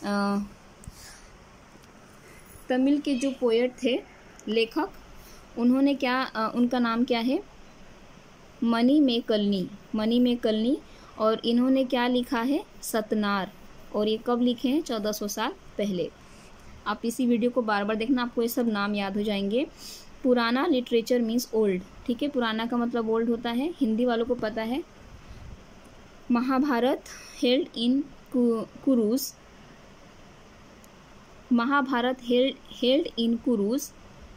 तमिल के जो पोएट थे, लेखक, उन्होंने क्या, उनका नाम क्या है? मनी मेकलनी। और इन्होंने क्या लिखा है? सत्यनार। और ये कब लिखे हैं? 1400 साल पहले। आप इसी वीडियो को बार बार देखना, आपको ये सब नाम याद हो जाएंगे। पुराना लिटरेचर मीन्स ओल्ड, ठीक है, पुराना का मतलब ओल्ड होता है, हिंदी वालों को पता है। Mahabharata held in Kurus, Mahabharata held in Kurus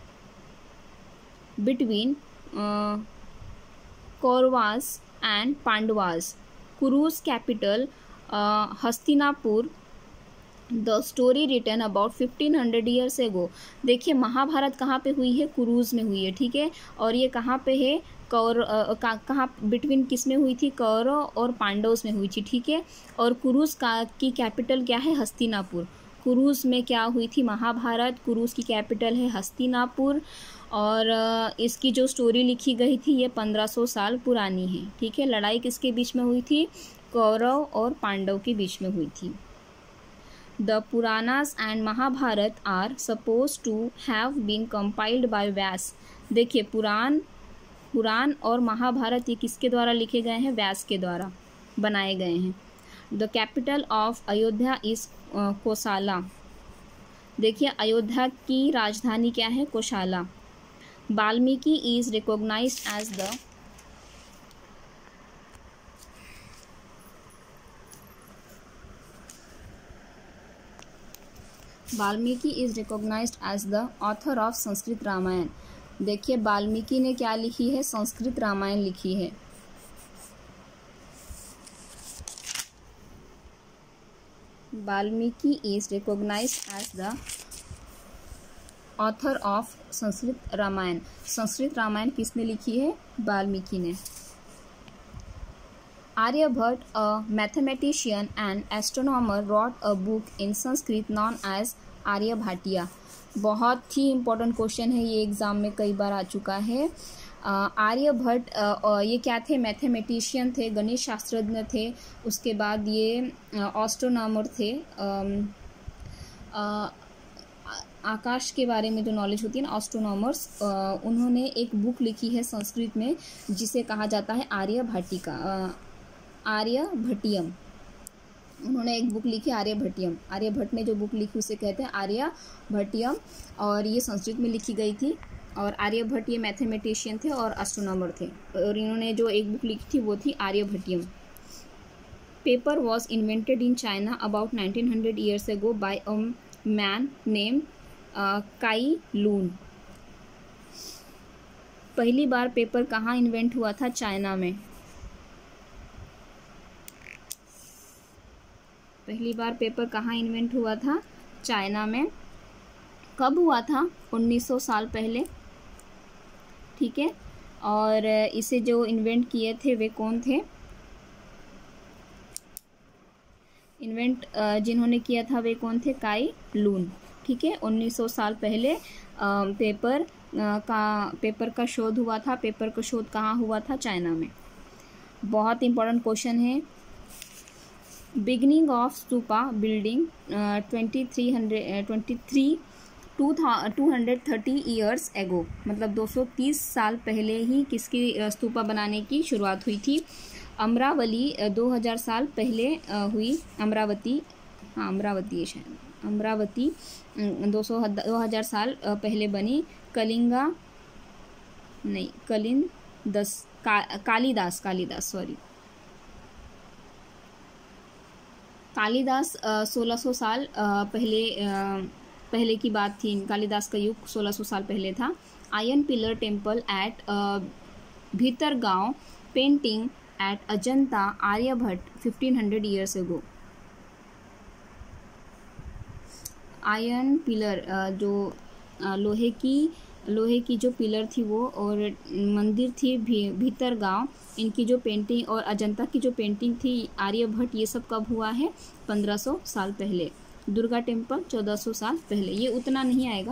between Kauravas and Pandavas. Kurus capital Hastinapur. The story written about 1500 years ago. देखिए, महाभारत कहाँ पे हुई है? कुरूज में हुई है, ठीक है। और ये कहाँ पे है? कहाँ बिटवीन किस में हुई थी? कौरव और पांडवस में हुई थी, ठीक है। और कुरूज की कैपिटल क्या है? हस्तिनापुर। कुरूज में क्या हुई थी? महाभारत। कुरूज की कैपिटल है हस्तिनापुर। और इसकी जो स्टोरी लिखी गई थी ये 1500 साल पुरानी है, ठीक है। लड़ाई किसके बीच में हुई थी? कौरव और पांडव के बीच में हुई थी। The Puranas and Mahabharat are supposed to have been compiled by व्यास। देखिए, पुराण और महाभारत ये किसके द्वारा लिखे गए हैं? व्यास के द्वारा बनाए गए हैं। The capital of Ayodhya is कोसाला। देखिए, अयोध्या की राजधानी क्या है? Kosala. Valmiki is recognized as the Valmiki is recognized as the author of Sanskrit Ramayana. देखिए, वाल्मीकि ने क्या लिखी है? संस्कृत रामायण लिखी है। Valmiki is recognized as the author of Sanskrit Ramayana. Sanskrit Ramayana किसने लिखी है? वाल्मीकि ने। Aryabhata, a mathematician and astronomer, wrote a book in Sanskrit known as Aryabhatiya. बहुत ही इम्पोर्टेंट क्वेश्चन है, ये एग्जाम में कई बार आ चुका है। आर्यभट्ट ये क्या थे? मैथमेटिशियन थे, गणित शास्त्रज्ञ थे। उसके बाद ये एस्ट्रोनॉमर थे, आकाश के बारे में जो नॉलेज होती है ना, एस्ट्रोनॉमर्स। उन्होंने एक बुक लिखी है संस्कृत में जिसे कहा जाता है आर्यभट्टिका, आर्यभट्टियम। उन्होंने एक बुक लिखी आर्यभट्टियम। आर्यभट्ट ने जो बुक लिखी उसे कहते हैं आर्यभट्टियम, और ये संस्कृत में लिखी गई थी। और आर्यभट्ट ये मैथमेटिशियन थे और एस्ट्रोनॉमर थे, और इन्होंने जो एक बुक लिखी थी वो थी Aryabhatiyam. Paper was invented in China about 1900 years ago by a man name Cai Lun. पहली बार पेपर कहाँ इन्वेंट हुआ था? चाइना में। पहली बार पेपर कहाँ इन्वेंट हुआ था? चाइना में। कब हुआ था? 1900 साल पहले, ठीक है। और इसे जो इन्वेंट किए थे वे कौन थे? इन्वेंट जिन्होंने किया था वे कौन थे? काई लून, ठीक है। 1900 साल पहले पेपर का शोध हुआ था। पेपर का शोध कहाँ हुआ था? चाइना में। बहुत इंपॉर्टेंट क्वेश्चन है। Beginning of stupa building 230 years ago, मतलब 230 साल पहले ही किसकी स्तूपा बनाने की शुरुआत हुई थी? अमरावली 2000 साल पहले हुई। अमरावती, हाँ अमरावती है शायद। अमरावती 2000 साल पहले बनी। कलिंगा नहीं, कालिदास सॉरी, कालिदास 1600 साल पहले की बात थी। कालिदास का युग 1600 साल पहले था। Iron pillar temple at Bhitargaon, painting at Ajanta, Aryabhata 1500 years ago. Iron pillar जो लोहे की जो पिलर थी वो, और मंदिर थी भीतरगांव, इनकी जो पेंटिंग, और अजंता की जो पेंटिंग थी आर्यभट्ट, ये सब कब हुआ है? 1500 साल पहले। दुर्गा टेम्पल 1400 साल पहले। ये उतना नहीं आएगा।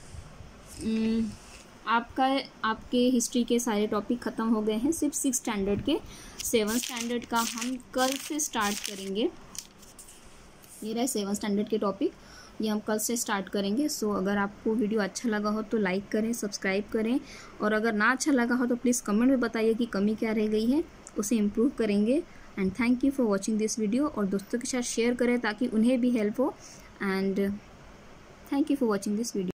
आपके हिस्ट्री के सारे टॉपिक ख़त्म हो गए हैं, सिर्फ 6 स्टैंडर्ड के। 7 स्टैंडर्ड का हम कल से स्टार्ट करेंगे। ये रहे 7 स्टैंडर्ड के टॉपिक, ये हम कल से स्टार्ट करेंगे। सो अगर आपको वीडियो अच्छा लगा हो तो लाइक करें, सब्सक्राइब करें, और अगर ना अच्छा लगा हो तो प्लीज़ कमेंट में बताइए कि कमी क्या रह गई है, उसे इम्प्रूव करेंगे। And thank you for watching this video, और दोस्तों के साथ शेयर करें ताकि उन्हें भी हेल्प हो। And thank you for watching this video.